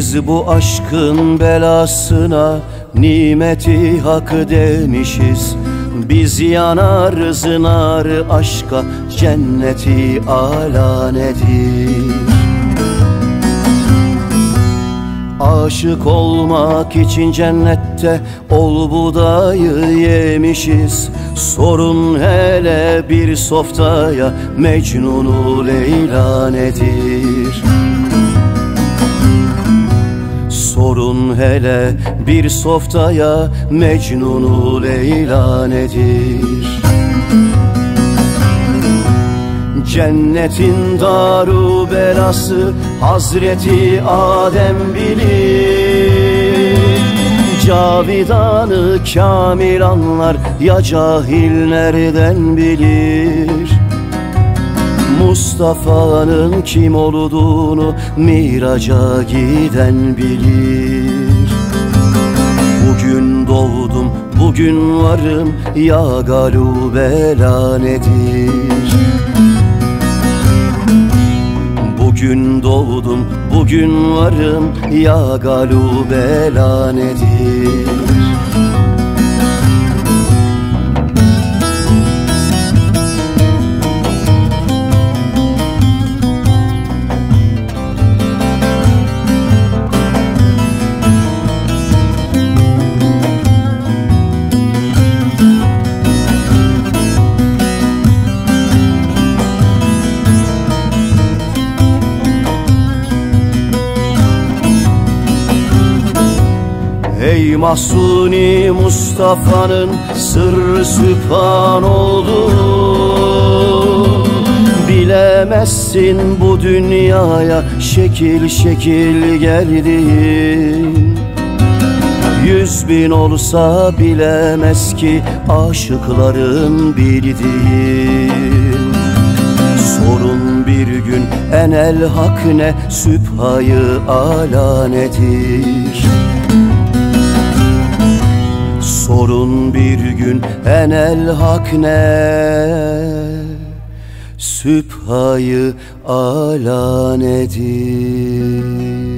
Biz bu aşkın belasına nimeti hak demişiz. Biz yanarız nar aşka, cenneti âlâ nedir? Aşık olmak için cennette ol budayı yemişiz. Sorun hele bir softaya, Mecnun'u Leyla nedir? Sorun hele bir softaya, Mecnun'u Leyla nedir? Cennetin daru belası Hazreti Adem bilir. Cavidanı kamil anlar, ya cahil nereden bilir? Mustafa'nın kim olduğunu Miraca giden bilir. Bugün doğdum, bugün varım, ya galubela nedir? Bugün doğdum, bugün varım, ya galubela nedir? Ey Mahsuni Mustafa'nın sırrı sübhan oldu. Bilemezsin bu dünyaya şekil şekil geldiğin. 100.000 olsa bilemez ki aşıkların bildiğin. Sorun bir gün enel hak ne, sübhayı âlâ nedir? Sorun bir gün enel hak ne, sübhayı âlâ nedir?